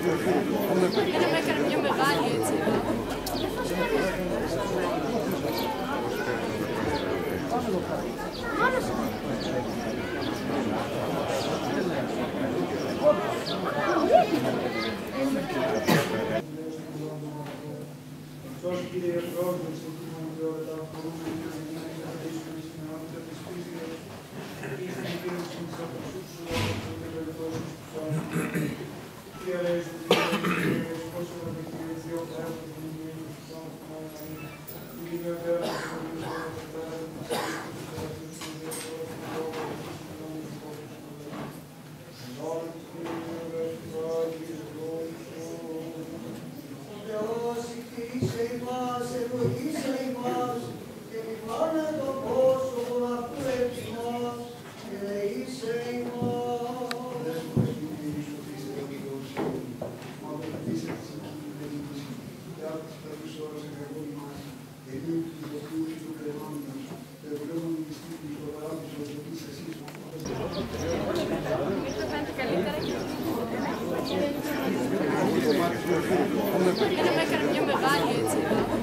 με έκανε μια μεγάλη έτσι. Με έκανε μια μεγάλη έτσι.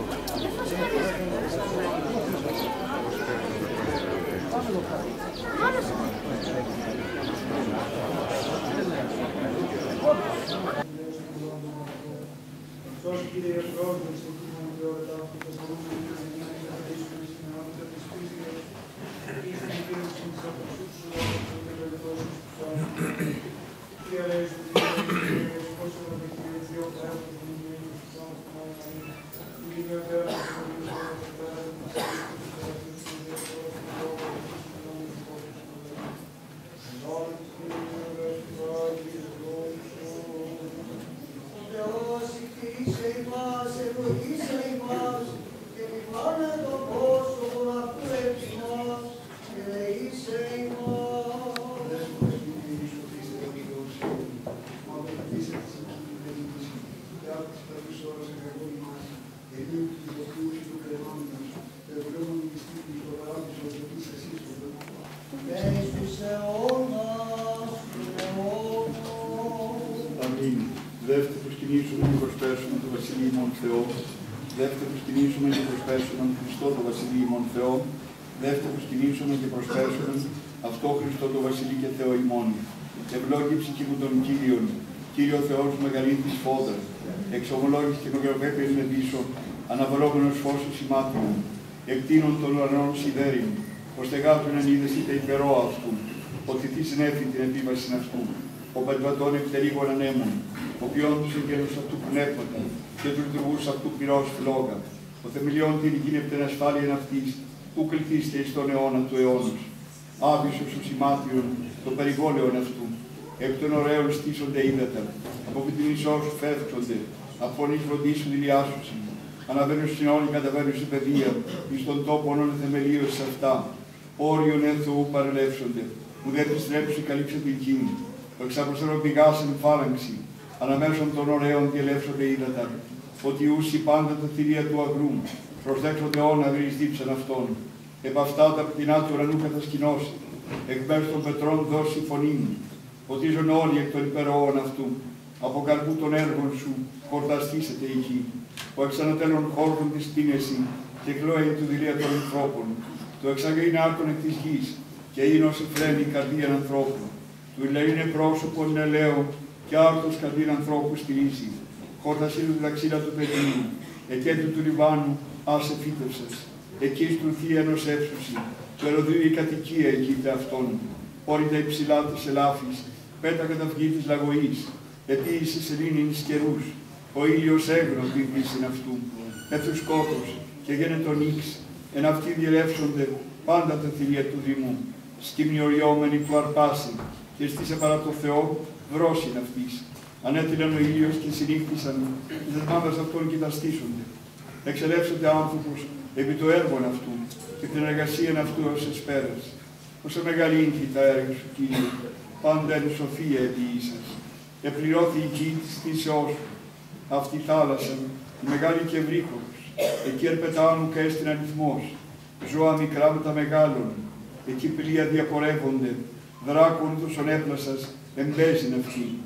Δεύτε προσκυνήσουμε και προσπέσουμε το Βασιλείο ημών Θεό. Δεύτε προσκυνήσουμε και προσπέσουμε τον Χριστό το Βασιλείο ημών Θεό. Δεύτε προσκυνήσουμε και προσπέσουμε αυτό Χριστό το Βασιλείο και Θεό ημών. Ευλόγη ψυχή μου των Κύριων, Κύριο Θεός μου μεγαλύτερης φόδρα. Εξομολόγης και μεγαλοπέπερ με πίσω, αναβολόμενος φως του σημάτιου. Εκτείνων των ουρανών σιδέριν, πως στεγάζουν εν είδες είτε υπερό αυτού. Ότι τι συνέφη την επίβαση αυτού. Ο πατριωτών εκτερίγων ανέμων, ο ποιόν τους εγγέλους αυτού πνεύματα και τους λειτουργούς αυτού πυρός φλόγα. Ο θεμελιών την γίνεται ασφάλεια αυτής, που κληθείστε εις τον αιώνα του αιώνος. Άβυσος του σημάτιων, το περιγόλαιον αυτού. Εκ των ωραίων στήσονται ύδατα, από βιτινισό σου φεύξονται, από φωνής φροντίσουν ηλιάσουσι. Αναβαίνουν στην όλη, καταβαίνουν στην παιδεία, εις τον τόπο όνων θεμελίως σε αυτά. Όριον εν Θεού παρελεύσονται, που δεν επιστρέψουν καλύψε την κίνη. Το εξαποστρώνω πηγάσεν φάλαγξη, αναμέσων των ωραίων διελεύσονται ύδατα, ότι ούσι πάντα τα θηρία του αγρού, προσδέξονται αιώνα βρεις δίψαν αυτών. Επ' αυτά τα πτηνά του ουρανού κατασκηνώσει, εκ μέρους των πετρών δώσει φωνή μου, ποτίζουν όλοι εκ των υπερόων αυτού, από καρπού των έργων σου, χορταστήσετε η γη, που εξανατέλων χόρτων της πίνεση, και κλώει του δηλία των ανθρώπων, το εξαγρίνει άρτων εκ της γης, και ίνος εφραίνει η καρδία ανθρώπου. Του είναι πρόσωπον ελαίο και άρτος καρδίν ανθρώπου στηρίζει. Χόρτασή του διδαξίλα του παιδίου, εκέντου του Λιβάνου άσε φύτευσες. Εκεί στρουθεί ενός έψουση, του εροδίου η κατοικία εγείται αυτών. Όρητα υψηλά της ελάφης, πέτα καταυγή της λαγωής, επίησε σελήνης καιρούς. Ο ήλιος έγνο την δύσιν αυτού, έθου σκότος και γένετο νύξ, εν αυτοί διελεύσονται πάντα τα θηρία του Δήμου. Σκυμνιοριόμενοι του αρπάσει, και στήσε παρά το Θεό, βρόσιν αυτής. Ανέτειλαν ο ήλιος και συνήχθησαν, τις δεσμάδες αυτών και τα στήσονται. Εξελεύσονται άνθρωπος επί το έργον αυτού και την εργασία αυτού ως εσπέρας. Όσο μεγαλύνθη τα έργα σου, Κύριε, πάντα εν σοφία επίησας. Επληρώθη η γη της θύσεώς σου. Αυτή η θάλασσα, η μεγάλη και ευρύχωρος, εκεί ερπετάνου και έστειν αριθμός. Ζώα μικρά με τα μεγάλων, εκεί πλοία διαπορεύονται. Δράκων τους ονέπλασας εμπέζειν αυτοί.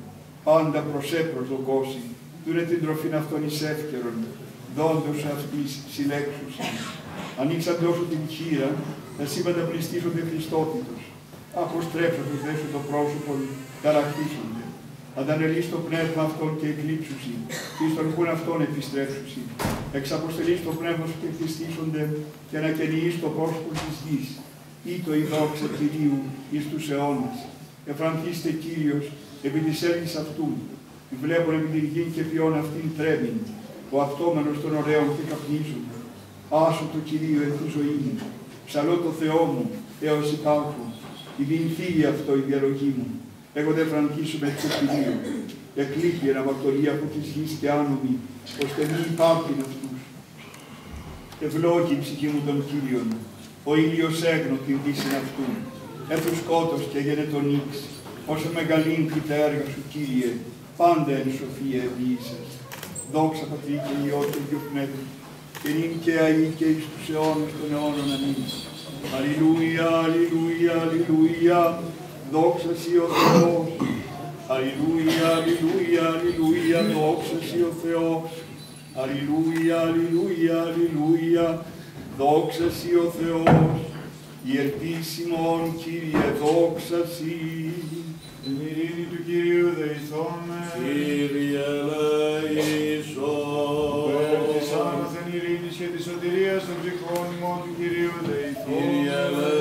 πάντα προσδοκώσει, τούνε την τροφήν αυτών εις εύκαιρον, δόντος αυτής συλλέξουσιν. Ανοίξαντος σου την χείρα, τα σύμπαντα πληστήσονται Χριστότητος. Αποστρέψαντος δε σου το πρόσωπο, ταρακτήσονται. Αντανελείς το πνεύμα αυτών και εκλείψουσιν, και εις τον χούν αυτών επιστρέψουσιν. Εξαποστελείς το πνεύμα σου και χτιστήσονται, και ανακαινείς το πρόσωπο της γης. Ή το η δόξα Κυρίου εις τους αιώνας. Εφρανθήστε Κύριος επί της έργης αυτού. Βλέπουν επί την γη και ποιόν αυτήν τρέμην. Ο αυτόμενος των ωραίων και καπνίζονται. Άσου το Κυρίο εν τη ζωή μου. Ψαλώ το Θεό μου έως υπάρχω. Η διηνθύει αυτό η διαλογή μου. Εγώ δεν φρανθίσουμε το Κυρίο. Εκλείπει αναβακτορία από της γης και άνομη, ώστε μη υπάρχειν αυτούς. Ευλόγη η ψυχή μου των Κύριων. Ο ήλιος έγνω την δύση αυτού. Έθου σκότος και έγινε τον νύξ. Όσο μεγαλύνθη τα έργα σου, Κύριε, πάντα εν σοφία ευλοίησες. Δόξα Πατρί και Υιό και Αγίου Πνεύμα, και νυν και αεί και εις τους αιώνας των αιώνων. Αμήν. Αλληλούια, αλληλούια, αλληλούια, δόξα σοι ο Θεός. Αλληλούια, αλληλούια, αλληλούια, δόξα σοι ο Θεός. Αλληλούια, αλληλούια, αλληλούια, δόξα σοι ο Θεός. Η ελπίσιμον, Κύριε, δόξα σοι. Την ειρήνη του Κυρίου δεηθώμε. Κύριε ελέησον. Περ της άνωθεν ειρήνης και της σωτηρίας των ψυχών ημών του Κυρίου δεηθώμε. Κύριε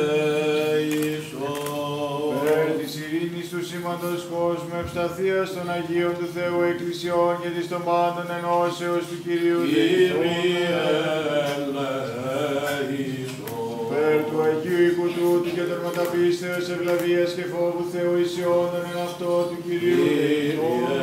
ελέησον. Περ της ειρήνης του σήματος κόσμου ευσταθείας των Αγίων του Θεού Εκκλησιών και της των πάντων ενώσεως του Κυρίου δεηθώμε. Κύριε ελέησον. Περ του Αγίου οίκου τούτου και των μεταπίστεως ευλαβίας και φόβου Θεού ισιόντων εν αυτό του Κυρίου δεηθώμε.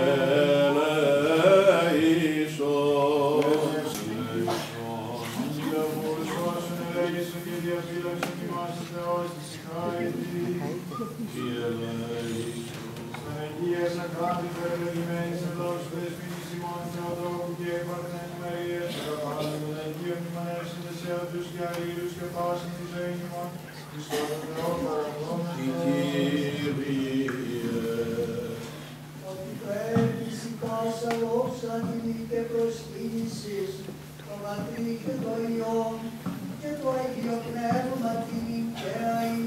Ότι πρέπει σηκώσα όψα και προσκύνησης το Πατρί και το Υιό και το Αγίο Πνεύμα την και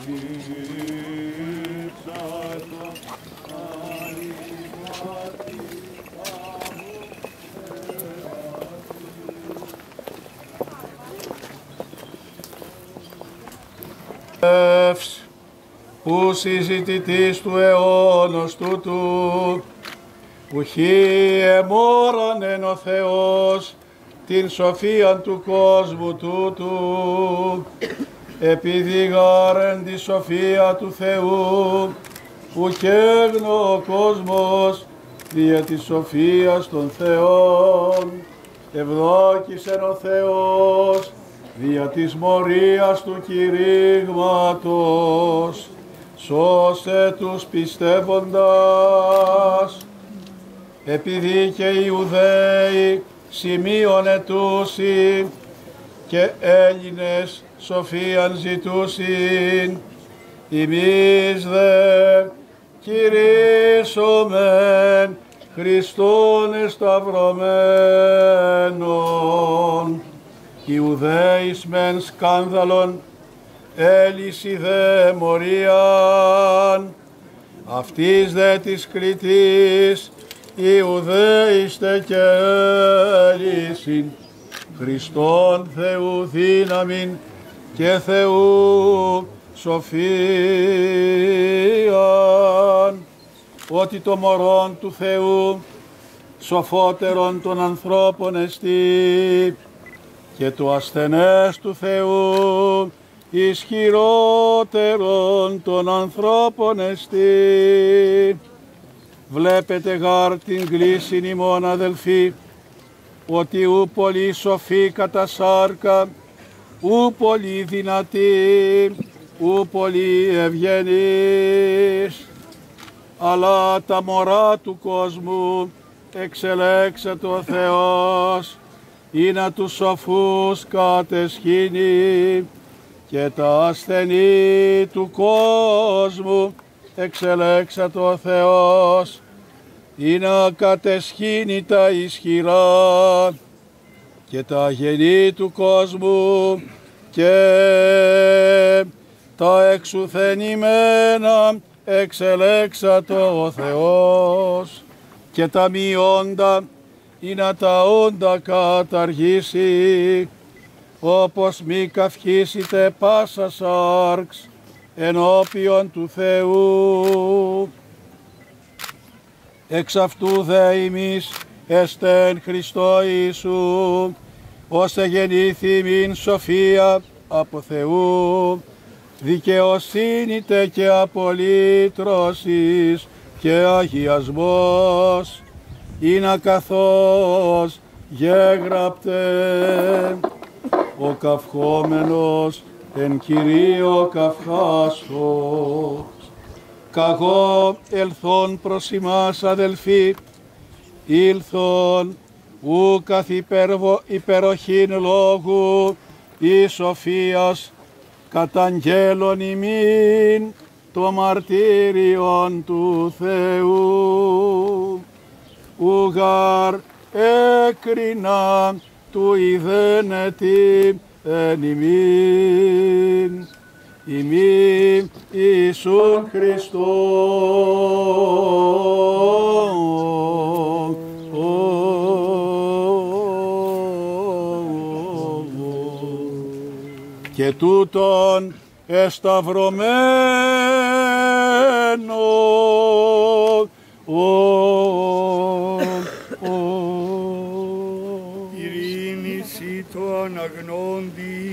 Ου συζητητής του αιώνος τούτου, ουχή εμόρανεν ο Θεός την σοφίαν του κόσμου τούτου, επειδή γάρεν τη σοφία του Θεού, ουκέγνω ο κόσμος δια της σοφίας των Θεών, ευδόκησεν ο Θεός δια της μορίας του κηρύγματος, σώσε τους πιστεύοντας, επειδή και οι Ιουδαίοι σημείων ετούσιν και Έλληνες σοφίαν ζητούσιν, ημείς δε κηρύσσομεν Χριστόν εσταυρωμένον. Ιουδαίης μεν σκάνδαλον, έλυση δε μορίαν, αυτής δε της Κριτής Ιουδαίηστε και έλυσιν, Χριστόν Θεού δύναμιν και Θεού σοφίαν, ότι το μωρόν του Θεού σοφότερον των ανθρώπων εστί, και το ασθενές του Θεού ισχυρότερον των ανθρώπων εστί. Βλέπετε γάρ την κλίσιν ημών αδελφοί, ότι ου πολύ σοφοί κατά σάρκα, ου πολύ δυνατοί, ου πολύ ευγενείς, αλλά τα μωρά του κόσμου εξελέξεται ο Θεός, ή να τους σοφούς κατεσχύνει, και τα ασθενή του κόσμου εξελέξατε ο Θεός, ή να κατεσχύνει τα ισχυρά, και τα αγενή του κόσμου και τα εξουθενημένα εξελέξατε ο Θεός, και τα μη όντα ή να τα όντα καταργήσει, όπως μη καυχήσετε πάσα σάρξ ενώπιον του Θεού. Εξ αυτού δε ημείς εστεν Χριστό Ιησού, ως εγεννήθη μην σοφία από Θεού, δικαιοσύνητε και απολύτρωσης και αγιασμός, είναι καθώς γέγραπτε, ο καυχόμενος εν Κυρίω καυχάσχος. Καγώ ελθόν προς ημάς αδελφοί, ήλθον ου καθ' υπεροχήν λόγου ή σοφίας καταγγέλων ημίν το μαρτύριον του Θεού. Ουγάρ έκρινα του ιδένετη εν ημίν, ημί Ιησούν Χριστό. Και τούτον εσταυρωμένο ειρήνηση το αναγνώντι.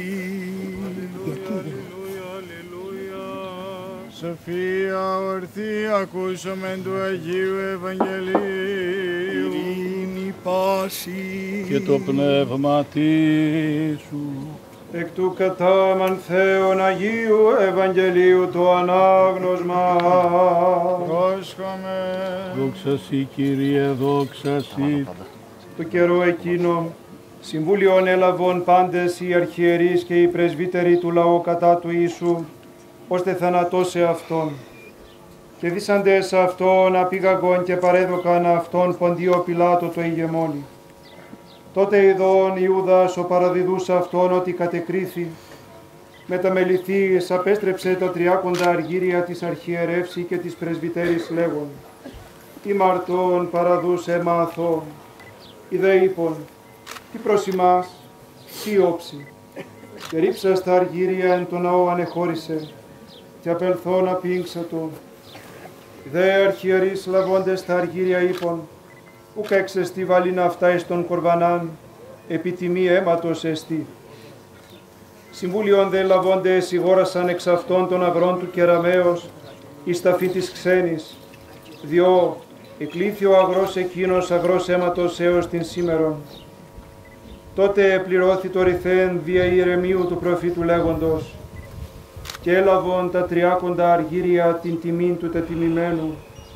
Σοφία ορθή ακούσομεν του Αγίου Ευαγγελίου. Ειρήνη πάση και το πνεύμα σου. Εκ του κατάμαν Θεόν Αγίου Ευαγγελίου το ανάγνωσμα. Πρόσχομαι. Δόξα Σοι Κύριε, δόξα Σοι. Το καιρό εκείνο, συμβούλιον έλαβον πάντες οι αρχιερείς και οι πρεσβύτεροι του λαού κατά του Ιησού, ώστε θανατώσε αυτόν. Και δίσαντες αυτόν απήγαγον και παρέδωκαν αυτόν Ποντίο Πιλάτο το ηγεμόνι. Τότε ειδών Ιούδας ο παραδιδούς αυτόν ότι κατεκρίθη, μεταμεληθείς απέστρεψε τα 30 αργύρια της αρχιερεύση και της πρεσβυτέρης λέγον, ημαρτών παραδούς αίμα αθώων, ιδέ είπων, τι προς ημάς, τι όψη, και ρίψας τα αργύρια εν το ναό ανεχώρησε, και απελθόν απήγξατο. Ιδέ αρχιερείς λαβώντες τα αργύρια είπων, ουκ έξεστη βάλει να φτάεις τον κορβανάν, επί τιμή αίματος εστί. Συμβούλιον δε λαβώντες σιγόρασαν εξ αυτών των αγρών του κεραμέως, εις ταφή της ξένης, διό εκλήθη ο αγρός εκείνος αγρός αίματος έως την σήμερον. Τότε πληρώθη το ρηθέν δια Ιερεμίου του προφήτου λέγοντος, και έλαβον τα 30 αργύρια την τιμήν του τετιμημένου,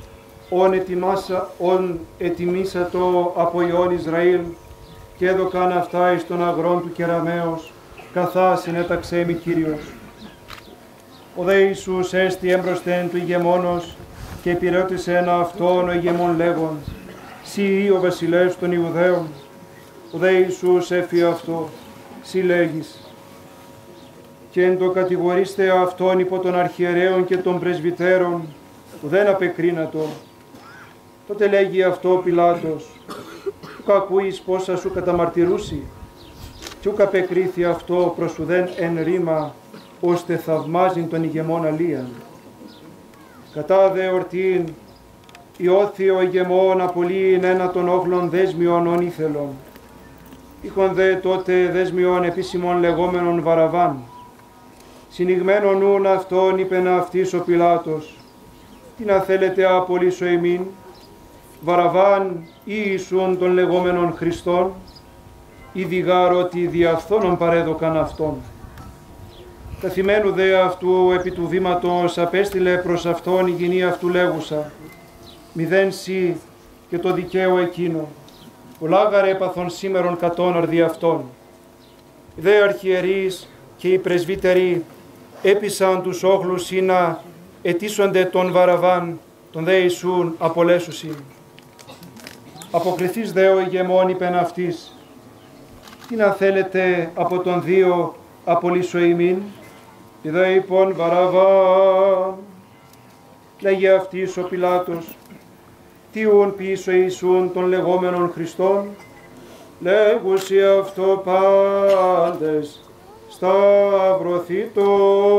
ον ετιμήσατο από Υιόν Ισραήλ, και έδωκαν αυτά εις των αγρών του κεραμέως, καθά συνέταξε μη Κύριος. Ο δε Ιησούς έστη έμπροσθεν του ηγεμόνος, και επιρώτησε ένα αυτόν ο ηγεμόν λέγον, «Σύ ο βασιλεύς των Ιουδαίων». Ο δε Ιησούς έφη αυτό, «Σύ λέγεις». Και εν το κατηγορήστε αυτόν υπό των αρχιερέων και των πρεσβυτέρων, που δεν απεκρίνατο. Τότε λέγει αυτό ο Πιλάτος, «Ουκ ακούεις πόσα σου καταμαρτυρούσι, κι ουκ απεκρίθη αυτό προς ουδέν εν ρήμα, ώστε θαυμάζειν τον ηγεμόν αλίαν». Κατά δε ορτήν, ιώθη ο ηγεμόν απολύειν ένα των όχλων δέσμιον ον ήθελον. Είχον δε τότε δέσμιον επίσημον λεγόμενον Βαραβάν. Συνηγμένον νουν αυτόν είπεν αυτής ο Πιλάτος, «Τι να θέλετε απολύσω εμήν, Βαραβάν ή Ιησούν των λεγόμενων Χριστών, ήδη γάρ ότι δι' αυθόνον παρέδωκαν αυτόν». Καθημένου δε αυτού επί του βήματος απέστειλε προς αυτόν η γυνή αυτού λέγουσα, «Μηδέν σύ και το δικαίο εκείνο, ολάγαρε έπαθον σήμερον κατώναρ δι' αυτόν». Οι δε αρχιερείς και οι πρεσβύτεροι έπεισαν τους όχλους ή να αιτήσονται τον Βαραβάν, τον δε Ιησούν απολέσουσιν. Αποκριθείς δε ο ηγεμόν είπεν αυτής, «Τι να θέλετε από τον δύο απολύσω ημίν». Ιδέ είπον Βαραβάν. Λέγει αυτής ο Πιλάτος, «Τι ουν πίσω Ιησούν των λεγόμενων Χριστών». Λέγουσι αυτό πάντες σταυρωθήτω.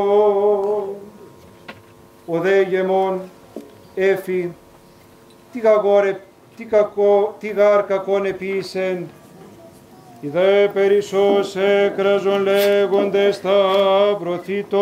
Ο δε ηγεμόν έφη, τι γάρ κακόν επίησεν. Οι δε περισσός έκραζον λέγοντες σταυρωθήτω.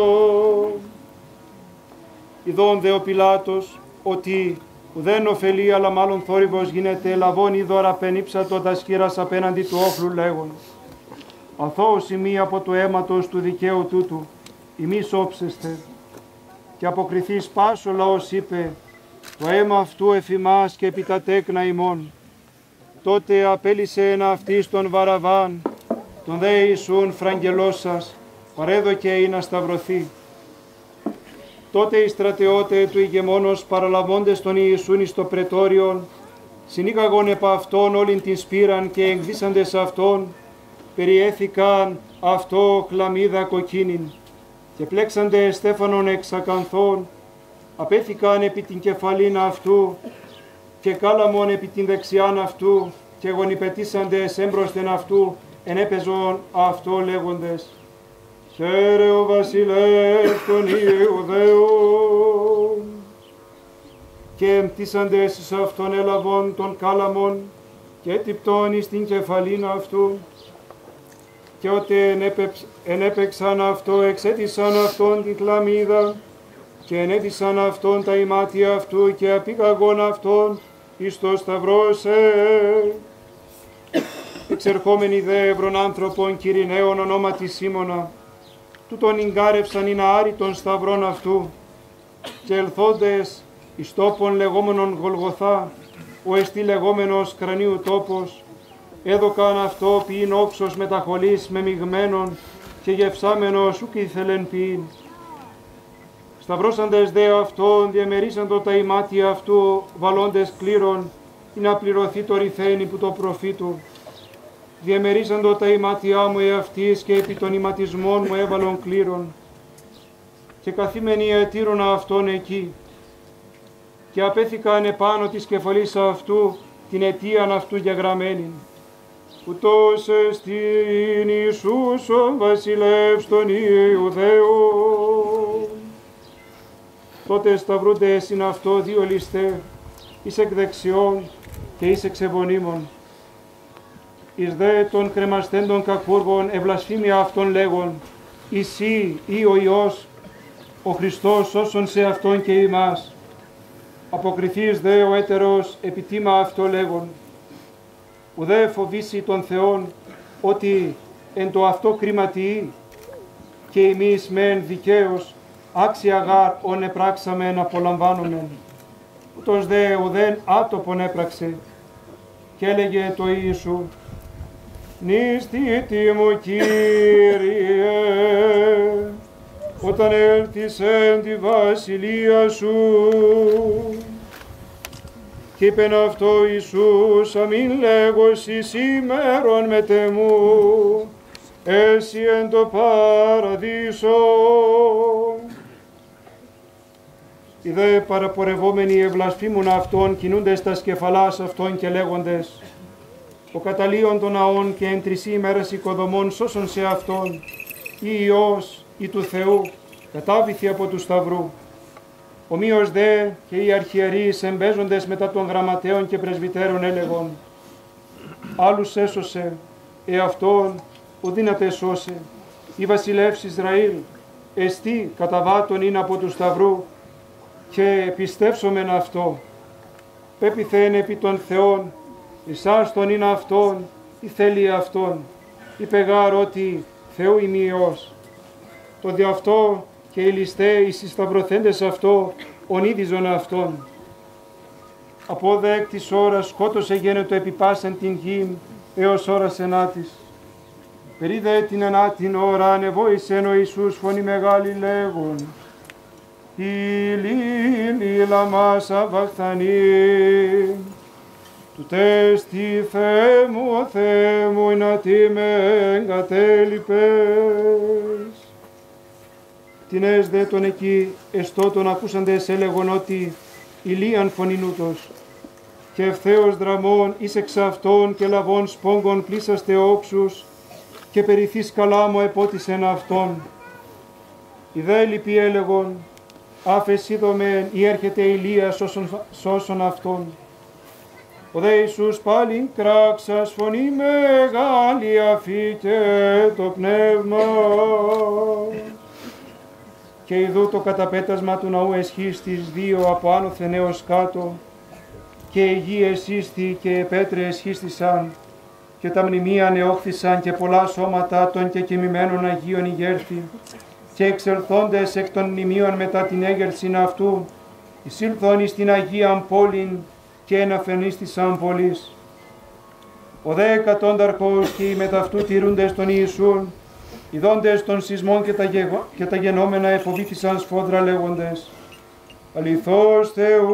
Ιδών δε ο Πιλάτος ότι ουδέν ωφελεί αλλά μάλλον θόρυβος γίνεται, λαβών είδωρα πενήψατο τα σχήρας απέναντι του όχλου λέγον, «Αθώος ημί από το αίματος του δικαίου τούτου, ημείς όψεστε». Και αποκριθείς πάσο λαός είπε, «Το αίμα αυτού εφημάς και επί τα τέκνα ημών». Τότε απέλυσε ένα αυτής τον Βαραβάν, τον δε Ιησούν φραγγελός σας, παρέδοκε ή να σταυρωθεί. Τότε οι στρατιώτε του ηγεμόνος παραλαβώντες τον Ιησούν εις το πρετόριον, συνήγαγον επ' αυτόν όλην την σπήραν και εκδίσαντες αυτόν, περιέθηκαν αυτό χλαμίδα κοκκίνην και πλέξαντε στέφανον εξ ακανθών, απέθηκαν επί την κεφαλήν αυτού και κάλαμον επί την δεξιάν αυτού και γονιπετήσαντες έμπροσθεν αυτού ενέπαιζον αυτό λέγοντες, «Χαίρε ο βασιλεύς των Ιουδαίων». Και εμπτήσαντες εις αυτόν έλαβον των κάλαμον και τυπτών εις την κεφαλήν αυτού. Και ότι ενέπαιξαν αυτό, εξέτησαν αυτόν την χλαμίδα και ενέδυσαν αυτόν τα ημάτια αυτού και απήγαγον αυτόν εις το σταυρόσε. Εξερχόμενοι δε ευρων άνθρωπον Κυριναίων ονόματι Σίμωνα, τούτον ηγκάρευσαν ειν άρητον σταυρών αυτού και ελθόντες εις τόπον λεγόμενον Γολγοθά, ο εστί λεγόμενος κρανίου τόπος, έδωκαν αυτό ποιήν όψος μεταχολής μεμιγμένον και γευσάμενος ουκ ήθελεν ποιήν. Σταυρώσαντες δε αυτόν διαμερίσαντο τα ημάτια αυτού βαλώντες κλήρων ή να πληρωθεί το ρηθένι που το προφήτου. διεμερίζαντο τα ηματιά μου εαυτής και επί των ηματισμών μου έβαλον κλήρων, και καθήμενοι ετήρωνα αυτόν εκεί, και απέθηκαν επάνω της κεφαλής αυτού την αιτίαν αυτού γεγραμμένη. Ούτως εστίν Ιησούς ο βασιλεύς των Ιουδαίων. Τότε σταυρούνται εσύν αυτό δύο ληστέ, εις εκ δεξιών και εις εξ ευωνίμων. Εις δε των κρεμαστέντων κακούργων ευλασφήμια αυτών λέγον, «Εσύ ή ο Υιός, ο Χριστός όσον σε αυτόν και ημάς». Αποκριθείς δε ο έτερος επιτίμα αυτό λέγον, ουδέ φοβήσει τον Θεόν, ότι εν το αυτό κρίματι και εμείς μεν δικαίως άξια γάρ ον επράξαμεν απολαμβάνομεν. Ούτως δε ουδέν άτοπον έπραξε, και έλεγε το Ιησού, «Νηστήτη μου Κύριε, όταν έλθεις εν τη βασιλεία σου». Κι είπεν αυτό Ιησούς, αμήν λέγωσι σήμερον μετεμού, έσυ εν το παραδείσο. Οι δε παραπορευόμενοι ευλασφήμουν αυτόν, κινούντες τα σκεφαλάς αυτών και λέγοντες, ο καταλύων των ναών και εν τρισί ημέρας οικοδομών σώσον σε αυτόν, ή Υιός ή του Θεού, κατάβηθη από του Σταυρού. Ομοίως δε και οι αρχιερείς εμπέζοντες μετά των γραμματέων και πρεσβυτέρων έλεγον, άλλους έσωσε, εαυτόν ουδύναται σώσε, η βασιλεύς Ισραήλ, εστί καταβάτων είναι από του Σταυρού, και πιστεύσομεν αυτό. Πέπιθεν επί των Θεών, εσάς τον είναι αυτόν, ή θέλει αυτόν, είπε γάρ ότι Θεού είμαι Υιός. Το δι' αυτό και οι ληστέ, οι συσταυρωθέντες αυτό, ονίδιζον αυτόν. Από δε εκ της ώρας σκότωσε γένετο επί πάσαν την γη, έως ώρας ενάτης. Περίδε την ενάτην ώρα ανεβόησεν ο Ιησούς φωνή μεγάλη λέγον, «Ηλί λαμά σαβαχθανή, του τέστη Θεέ μου, να τι με εγκατέλειπες». Τινές δε τον εκεί εστώτων ακούσαντες έλεγον ότι ηλίαν φωνηνούτος, και ευθέως δραμών εις εξ αυτών και λαβών σπόγκων πλήσαστε όψους, και περιθείς καλά μου επότισεν αυτόν. Οι δε λυποί έλεγον, άφες είδομεν ή έρχεται Ηλίας σώσον αυτόν. Ο δε Ιησούς πάλιν κράξας φωνή μεγάλη αφήκε το πνεύμα. Και ειδού το καταπέτασμα του ναού εσχής στις δύο από άνωθεν έως κάτω, και η γη εσύστη και οι πέτρες εσχίστησαν, και τα μνημεία νεόχθησαν και πολλά σώματα των κεκοιμημένων Αγίων ηγέρθη, και εξελθόντες εκ των μνημείων μετά την έγερσιν αυτού, εισήλθον εις την Αγίαν πόλην και εναφενίστησαν πολλοίς. Ο δε εκατόνταρχος και οι μεταυτού τηρούντες των Ιησούν, ειδώντες των σεισμών και τα γενόμενα εφοβήθησαν σφόδρα λέγοντες, αληθώς Θεού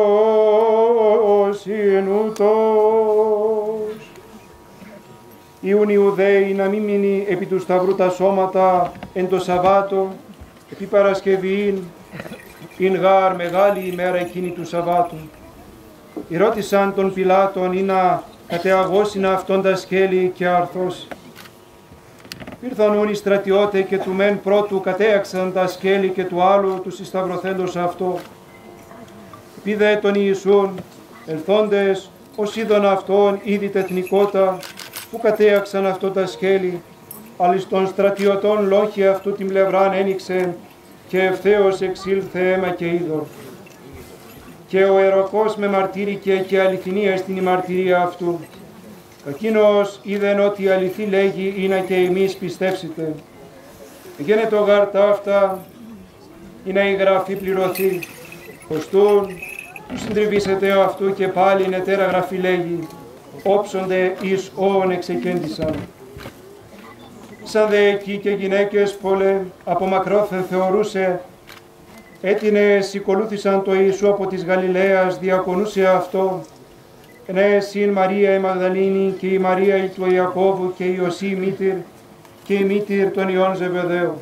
Υιός είναι ούτως. Ιουν Ιουδαίοι να μην μείνει επί του Σταυρού τα σώματα εν το Σαββάτο, επί Παρασκευήν, ειν γάρ μεγάλη ημέρα εκείνη του Σαββάτου. Ρώτησαν τον Πιλάτον ή να κατεαγώσουν αυτόν τα σκέλη και αρθώσει. Ήρθαν οι στρατιώτε και του μεν πρώτου κατέαξαν τα σκέλη και του άλλου του συσταυρωθέντος αυτό. Πήδε τον Ιησούν, ελθόντες ως είδον αυτόν ήδη τεθνικότα, που κατέαξαν αυτό τα σκέλη, αλλά των στρατιωτών λόγοι αυτού την πλευράν ένοιξε και ευθέως εξήλθε αίμα και είδωρ. Και ο Εροκός με μαρτύρηκε και αληθινή στην η μαρτυρία αυτού. Εκείνος είδεν ότι η αληθή λέγει είναι και εμείς πιστεύσετε. Γένετο γάρ ταύτα, είναι η γραφή πληρωθεί. Κοστούν, του συντριβήσετε αυτού και πάλι είναι τέρα γραφή λέγει. Όψονται εις όον εξεκέντησαν. Σαν δε εκεί και γυναίκες πολλέ από μακρόθεν θεωρούσε, έτεινες ακολούθησαν το Ιησού από της Γαλιλαίας, διακονούσε αυτό, ναι, εσύν Μαρία η Μαγδαλήνη και η Μαρία η του Ιακώβου και η Ιωσή μήτηρ και η μήτηρ των Ιών Ζεβεδαίου.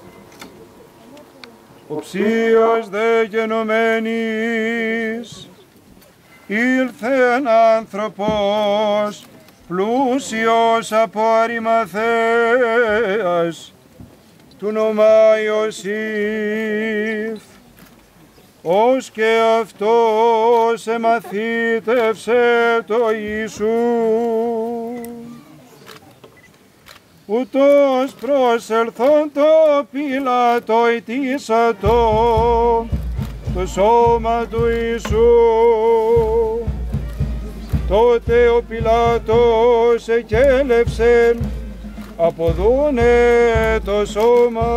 Οψίως δε γενομένης ήλθεν άνθρωπος πλούσιος από Αριμαθέας του ονομά Ιωσήφ, ως και αυτός εμαθήτευσε το Ιησού. Ούτως προσελθόν το Πιλάτο ετήσατο το σώμα του Ιησού. Τότε ο Πιλάτος εκέλευσε από δούνε το σώμα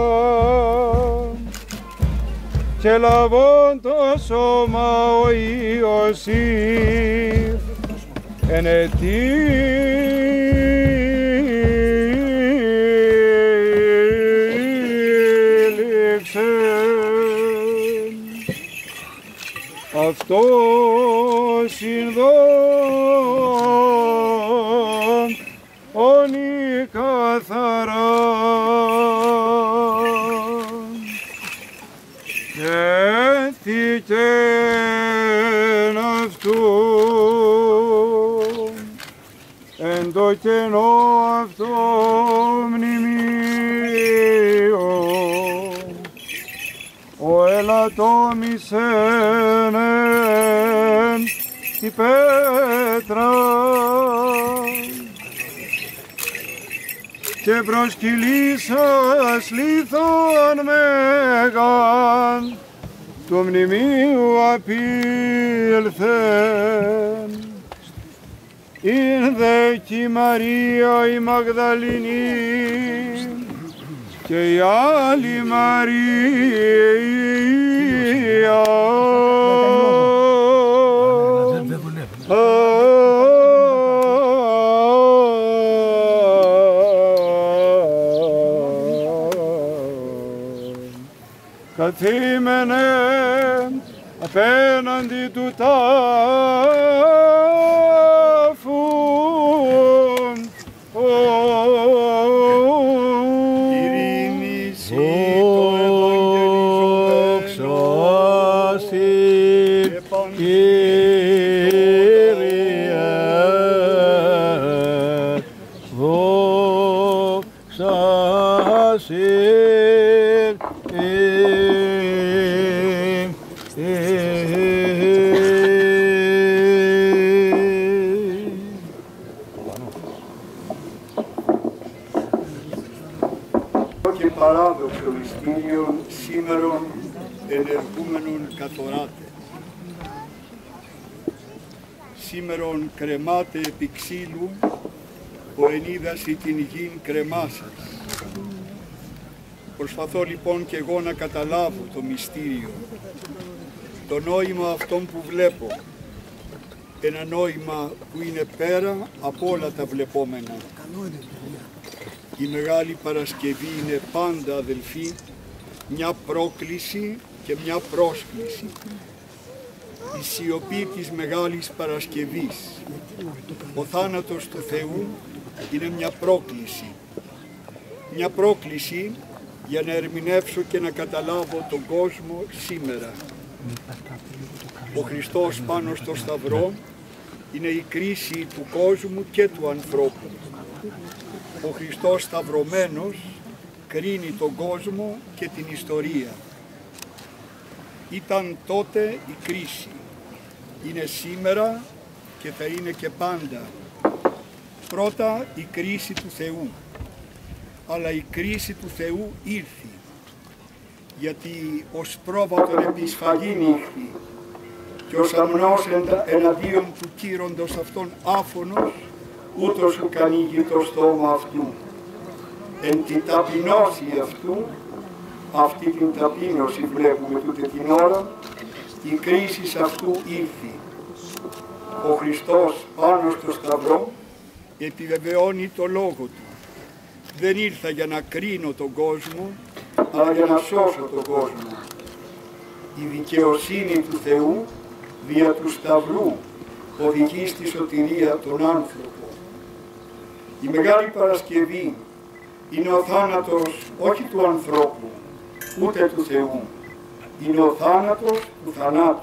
και λαβών το σώμα ο Ιωσήφ ενετήληξε. Αυτό συνδόν όνει καθαρά έθηκεν αυτού εν το κενό αυτό μνημείο ο ελαττόμησεν η πέτρα και προσκυλήσας λίθον μέγαν του μνημείου απήλθεν. Ήνδε κι η Μαρία η Μαγδαληνή και η άλλη Μαρία καθήμενε απέναντι του τάφου. Ειρήνη σοι το Ευαγγελίζομαι, Κύριε, δόξα σοι. και παράδοξο μυστήριον σήμερον ενεργούμενον καθοράτε. Σήμερον κρεμάτε επί ξύλου, ο ενίδαση την γην κρεμάσας. Προσπαθώ λοιπόν και εγώ να καταλάβω το μυστήριο, το νόημα αυτόν που βλέπω, ένα νόημα που είναι πέρα από όλα τα βλεπόμενα. Η Μεγάλη Παρασκευή είναι πάντα, αδελφοί, μια πρόκληση και μια πρόσκληση. Η σιωπή της Μεγάλης Παρασκευής, ο θάνατος του Θεού, είναι μια πρόκληση. Μια πρόκληση για να ερμηνεύσω και να καταλάβω τον κόσμο σήμερα. Ο Χριστός πάνω στο Σταυρό είναι η κρίση του κόσμου και του ανθρώπου. Ο Χριστός σταυρωμένος κρίνει τον κόσμο και την ιστορία. Ήταν τότε η κρίση, είναι σήμερα και θα είναι και πάντα. Πρώτα η κρίση του Θεού, αλλά η κρίση του Θεού ήρθε, γιατί ως πρόβατον επισφαγήν ήρθε και ως αμνός εναντίον του κύροντος αυτόν άφωνος, ούτως σου ανοίγει το στόμα αυτού. Εν την ταπεινώση αυτού, αυτή την ταπείνωση βλέπουμε τούτη την ώρα, η κρίση αυτού ήρθε. Ο Χριστός πάνω στο Σταυρό επιβεβαιώνει το λόγο του. Δεν ήρθα για να κρίνω τον κόσμο, αλλά για να σώσω τον κόσμο. Η δικαιοσύνη του Θεού δια του Σταυρού οδηγεί στη σωτηρία τον άνθρωπο. Η Μεγάλη Παρασκευή είναι ο θάνατος όχι του ανθρώπου, ούτε του Θεού. Είναι ο θάνατος του θανάτου.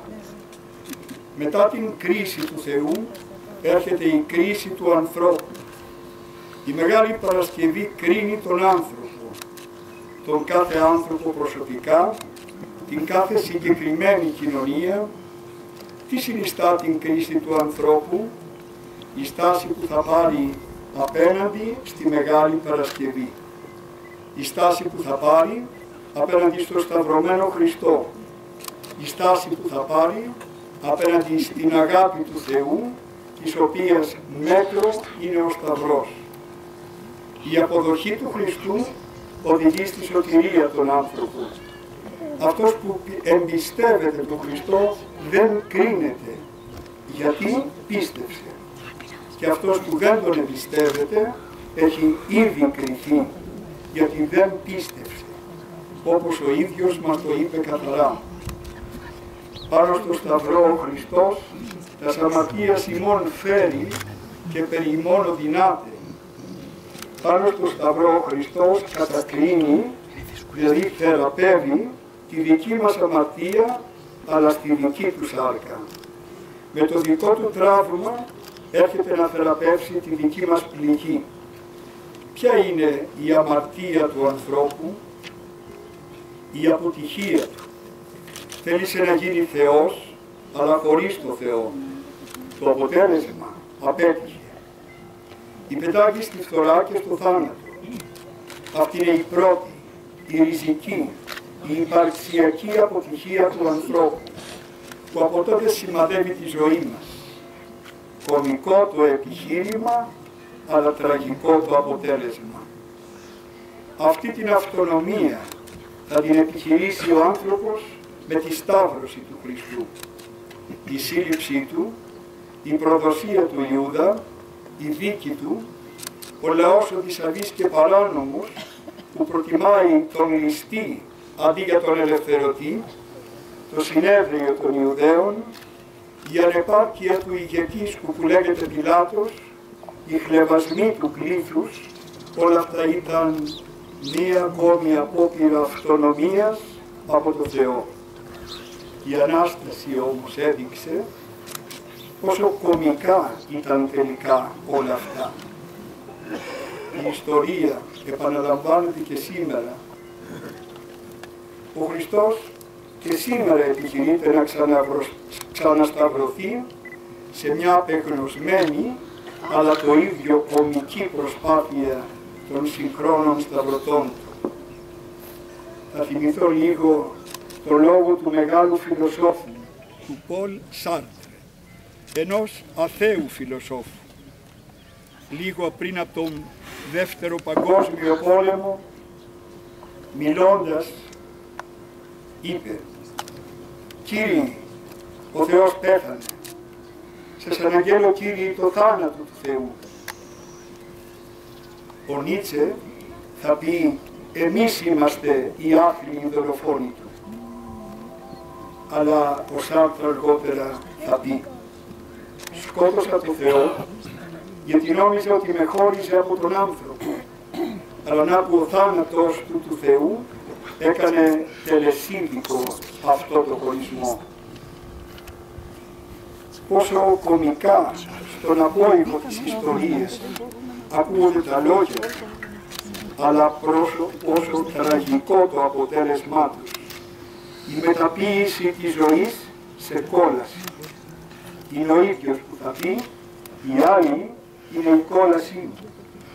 Μετά την κρίση του Θεού έρχεται η κρίση του ανθρώπου. Η Μεγάλη Παρασκευή κρίνει τον άνθρωπο, τον κάθε άνθρωπο προσωπικά, την κάθε συγκεκριμένη κοινωνία. Τι συνιστά την κρίση του ανθρώπου? Η στάση που θα πάρει απέναντι στη Μεγάλη Παρασκευή. Η στάση που θα πάρει απέναντι στο σταυρωμένο Χριστό. Η στάση που θα πάρει απέναντι στην αγάπη του Θεού, της οποίας μέτρο είναι ο Σταυρός. Η αποδοχή του Χριστού οδηγεί στη σωτηρία των άνθρωπων. Αυτός που εμπιστεύεται τον Χριστό δεν κρίνεται, γιατί πίστεψε. Και αυτός που δεν τον εμπιστεύεται έχει ήδη κριθεί, γιατί δεν πίστεψε, όπως ο ίδιος μας το είπε καθαρά. Πάνω στο Σταυρό ο Χριστός τα αμαρτίας ημών φέρει και περί ημών οδυνάται. Πάνω στο Σταυρό ο Χριστός κατακρίνει, δηλαδή θεραπεύει τη δική μας αμαρτία, αλλά στη δική του σάρκα. Με το δικό του τραύμα έρχεται να θεραπεύσει τη δική μας πληγή. Ποια είναι η αμαρτία του ανθρώπου? Η αποτυχία του. Θέλησε να γίνει Θεός, αλλά χωρίς το Θεό. Το αποτέλεσμα απέτυχε. Υπετάγει στη φθορά και στο θάνατο. Αυτή είναι η πρώτη, η ριζική, η υπαρξιακή αποτυχία του ανθρώπου, που από τότε σημαδεύει τη ζωή μας. Κωμικό το επιχείρημα, αλλά τραγικό το αποτέλεσμα. Αυτή την αυτονομία θα την επιχειρήσει ο άνθρωπος με τη σταύρωση του Χριστού. Η σύλληψή του, η προδοσία του Ιούδα, η δίκη του, ο λαός ο δυσαβής και παράνομος που προτιμάει τον ληστή αντί για τον ελευθερωτή, το συνέδριο των Ιουδαίων, η ανεπάρκεια του ηγετήσκου που λέγεται Πιλάτος, οι χλευασμοί του πλήθους, όλα αυτά ήταν μία ακόμη απόπειρα αυτονομίας από το Θεό. Η Ανάσταση όμως έδειξε πόσο κωμικά ήταν τελικά όλα αυτά. Η ιστορία επαναλαμβάνεται και σήμερα. Ο Χριστός και σήμερα επιχειρείται να ξανασταυρωθεί σε μια απεγνωσμένη αλλά το ίδιο κωμική προσπάθεια των συγχρόνων σταυρωτών του. Θα θυμηθώ λίγο το λόγο του μεγάλου φιλοσόφου, του Πολ Σάρτρε, ενός αθέου φιλοσόφου. Λίγο πριν από τον Δεύτερο Παγκόσμιο Πόλεμο, μιλώντας, είπε: «Κύριοι, ο Θεός πέθανε. Σας αναγγέλω, Κύριοι, το θάνατο του Θεού». Ο Νίτσε θα πει: «Εμείς είμαστε οι άθλιοι δολοφόνοι του». Αλλά ο Σάρτρ αργότερα θα πει: «Σκότωσα τον Θεό γιατί νόμιζε ότι με χώριζε από τον άνθρωπο, αλλά να που ο θάνατος του Θεού έκανε τελεσίδικο αυτό το χωρισμό». Πόσο κωμικά στον απόϊχο της ιστορίας ακούγονται τα λόγια, αλλά πόσο τραγικό το αποτέλεσμά τους. Η μεταποίηση της ζωής σε κόλαση. Είναι ο ίδιος που θα πει, η άλλη είναι η κόλασή του.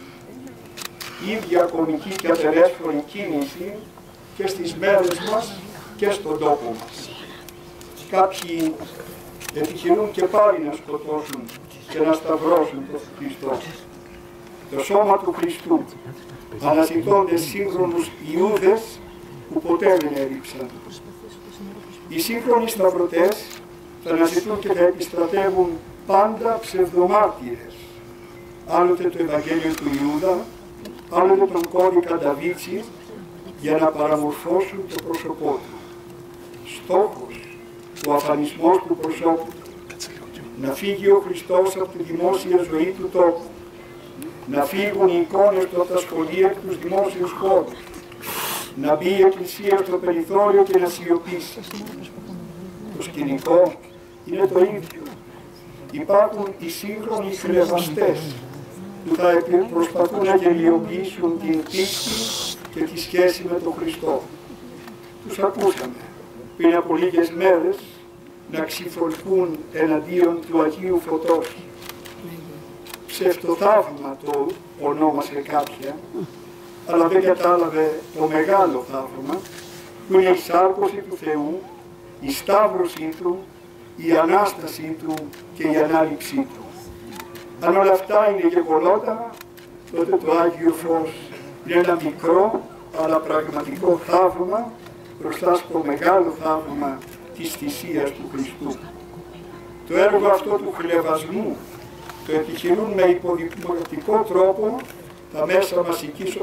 Ίδια κωμική και ατερέσφορη κίνηση και στις μέρες μας και στον τόπο μας. Κάποιοι επιχειρούν και πάλι να σκοτώσουν και να σταυρώσουν τον Χριστό. Το σώμα του Χριστού αναζητώνται σύγχρονους Ιούδες που ποτέ δεν έριψαν. Οι σύγχρονοι σταυρωτές θα αναζητούν και θα επιστρατεύουν πάντα ψευδομάρτυρες. Άλλοτε το Ευαγγέλιο του Ιούδα, άλλοτε τον κώδικα Νταβίτσι, για να παραμορφώσουν το πρόσωπό του. Στόχος, ο αφανισμός του προσώπου του. να φύγει ο Χριστός από τη δημόσια ζωή του τόπου, να φύγουν οι εικόνες του από τα σχολεία και τους δημόσιους χώρους, να μπει η Εκκλησία στο περιθώριο και να σιωπήσει. Το σκηνικό είναι το ίδιο. Υπάρχουν οι σύγχρονοι χλευαστές που θα προσπαθούν να γελιοποιήσουν την πίστη και τη σχέση με τον Χριστό. Τους ακούσαμε πριν από λίγες μέρες να ξυφολκούν εναντίον του Αγίου Φωτός. Ψευτοθαύμα το ονόμασε κάποια, αλλά δεν κατάλαβε το μεγάλο θαύμα που είναι η σάρκωση του Θεού, η σταύρωσή Του, η Ανάστασή Του και η Ανάληψή Του. Αν όλα αυτά είναι γεγονότα, τότε το Άγιο Φως είναι ένα μικρό αλλά πραγματικό θαύμα μπροστά στο μεγάλο θαύμα της θυσίας του Χριστού. Το έργο αυτό του χλευασμού το επιχειρούν με υποδειγματικό τρόπο τα μέσα μαζικής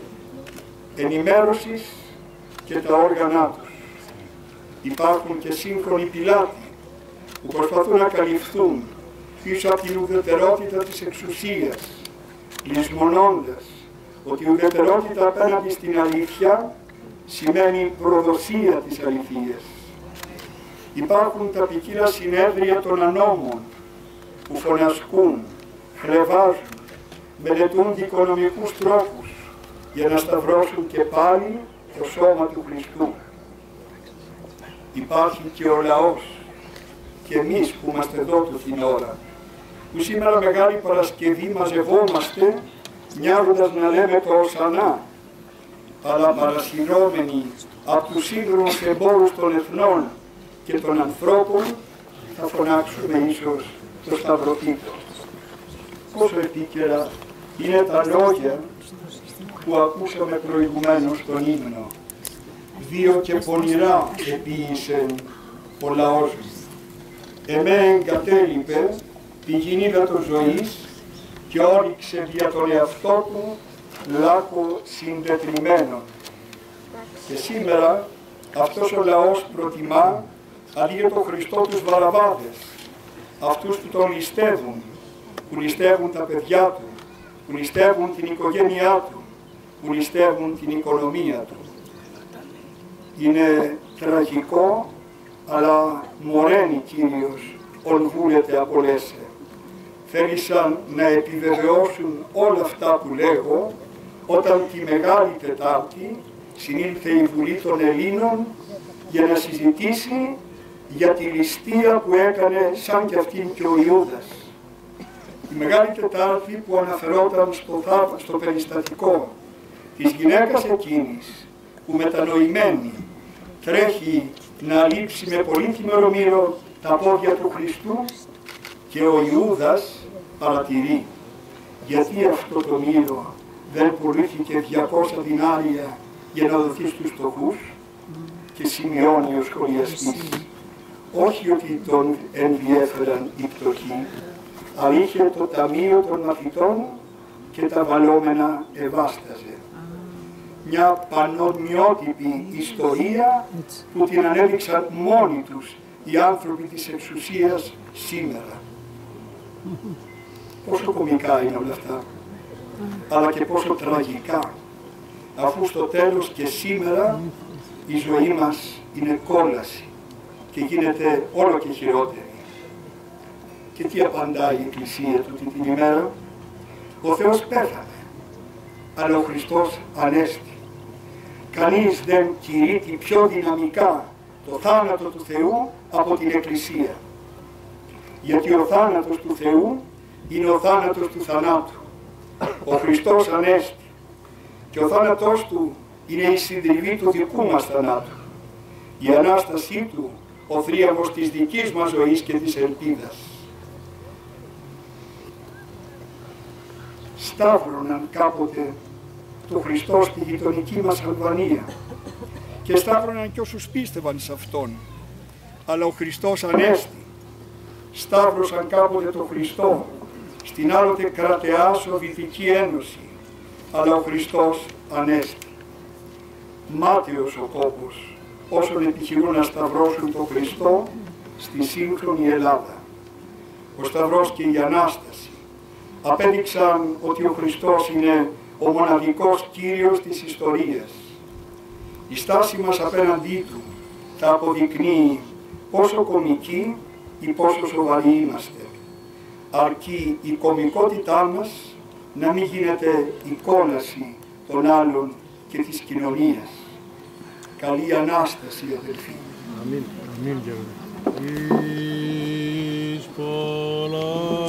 ενημέρωσης και τα όργανά τους. Υπάρχουν και σύγχρονοι πιλάτοι που προσπαθούν να καλυφθούν πίσω από την ουδετερότητα της εξουσίας, λησμονώντας ότι η ουδετερότητα απέναντι στην αλήθεια σημαίνει προδοσία της αληθείας. Υπάρχουν τα ποικίλα συνέδρια των ανώμων που φωνασκούν, χλευάζουν, μελετούν δικονομικούς τρόπους για να σταυρώσουν και πάλι το σώμα του Χριστού. Υπάρχει και ο λαός και εμείς που είμαστε εδώ του την ώρα, που σήμερα Μεγάλη Παρασκευή μαζευόμαστε μοιάζοντας να λέμε το Οσανά, αλλά παρασυρώμενοι από τους σύγχρονους εμπόρους των εθνών και των ανθρώπων θα φωνάξουμε ίσως το Σταυροτύπο. Πόσο επίκαιρα είναι τα λόγια που ακούσαμε προηγουμένως στον ύμνο. Δύο και πονηρά επίησε ο λαός μου. Εμέ εγκατέλειπε πηγήν ύδατος ζωής και όριξε δια τον εαυτό του λάκκο συντετριμένο. Και σήμερα αυτός ο λαός προτιμά αντί για τον Χριστό τους Βαραβάδες, αυτούς που τον ληστεύουν, που ληστεύουν τα παιδιά του, που ληστεύουν την οικογένειά του, που ληστεύουν την οικονομία του. Είναι τραγικό, αλλά μοραίνει Κύριος, ον βούλετε απολέσε. Θέλησαν να επιβεβαιώσουν όλα αυτά που λέγω, όταν τη Μεγάλη Τετάρτη συνήλθε η Βουλή των Ελλήνων για να συζητήσει για τη ληστεία που έκανε σαν κι αυτήν και ο Ιούδας. Η Μεγάλη Τετάρτη που αναφερόταν στο περιστατικό της γυναίκας εκείνης που μετανοημένη τρέχει να λείψει με πολύτιμο μύρο τα πόδια του Χριστού και ο Ιούδας παρατηρεί γιατί αυτό το μύρο δεν πουλήθηκε 200 δινάρια για να δοθεί στους φτωχούς, και σημειώνει ο σχολιαστής όχι ότι τον ενδιέφεραν οι φτωχοί, αλλά είχε το ταμείο των μαθητών και τα βαλόμενα ευάσταζε. Μια πανομοιότυπη ιστορία που την ανέδειξαν μόνοι τους οι άνθρωποι της εξουσίας σήμερα. Πόσο κωμικά είναι όλα αυτά, αλλά και πόσο τραγικά, αφού στο τέλος και σήμερα η ζωή μας είναι κόλαση και γίνεται όλο και χειρότερη. Και τι απαντάει η Εκκλησία του την ημέρα? Ο Θεός πέθανε, αλλά ο Χριστός ανέστη. Κανείς δεν κηρύττει πιο δυναμικά το θάνατο του Θεού από την Εκκλησία. Γιατί ο θάνατος του Θεού είναι ο θάνατος του θανάτου. Ο Χριστός ανέστη και ο θάνατός Του είναι η συντριβή του δικού μας θανάτου. Η Ανάστασή Του, ο θρίαμβος της δικής μας ζωής και της ελπίδας. Σταύρωναν κάποτε το Χριστό στη γειτονική μας Αλβανία και σταύρωναν και όσους πίστευαν σε Αυτόν. Αλλά ο Χριστός ανέστη. Σταύρωσαν κάποτε το Χριστό στην άλλοτε κρατεά Σοβιετική Ένωση, αλλά ο Χριστός ανέστη. Μάταιος ο κόπος όσων επιχειρούν να σταυρώσουν τον Χριστό στη σύγχρονη Ελλάδα. ο Σταυρός και η Ανάσταση απέδειξαν ότι ο Χριστός είναι ο μοναδικός Κύριος της ιστορίας. Η στάση μας απέναντί Του θα αποδεικνύει πόσο κομικοί ή πόσο σοβαροί είμαστε, αρκεί η κομικότητά μας να μην γίνεται η κόλαση των άλλων και της κοινωνίας. Καλή Ανάσταση, αδελφοί. Αμήν. Αμήν, Εις πολλά.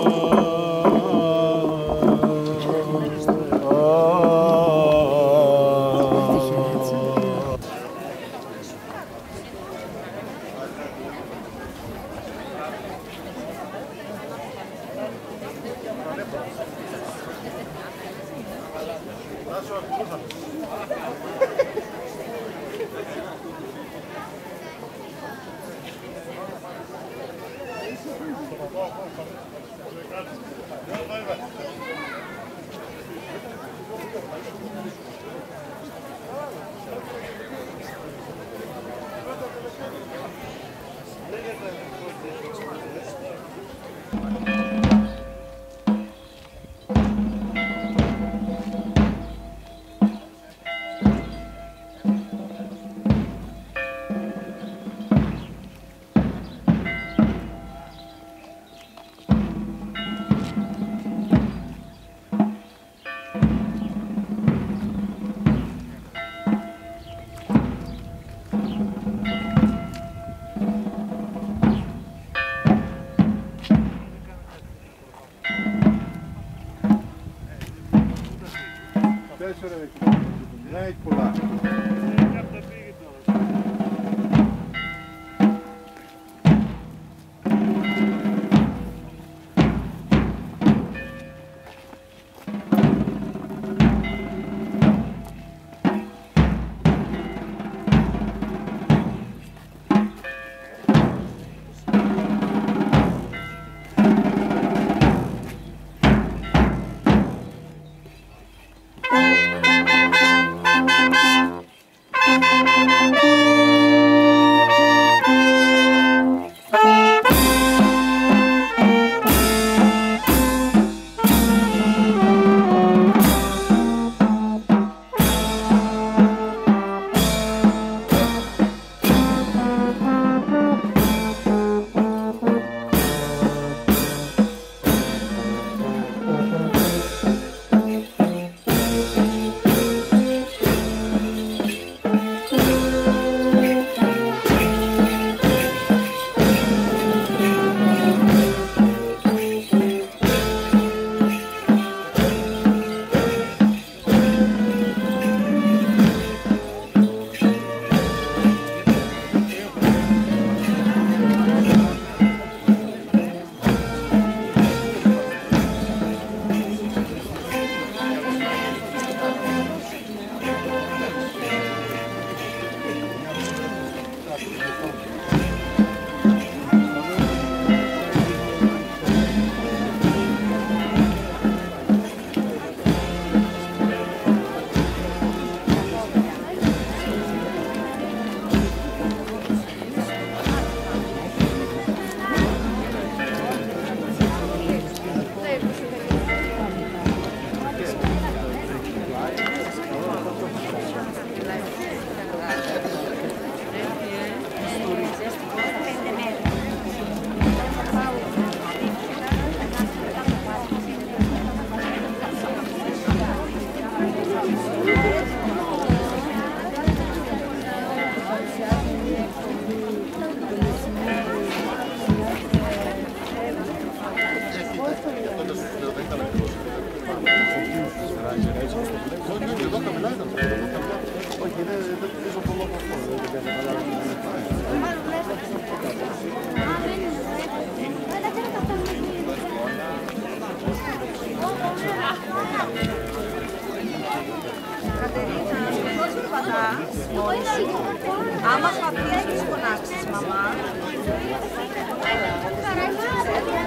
Άμα χαθεί, έχεις φωνάξεις,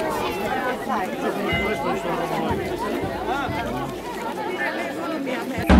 μαμά.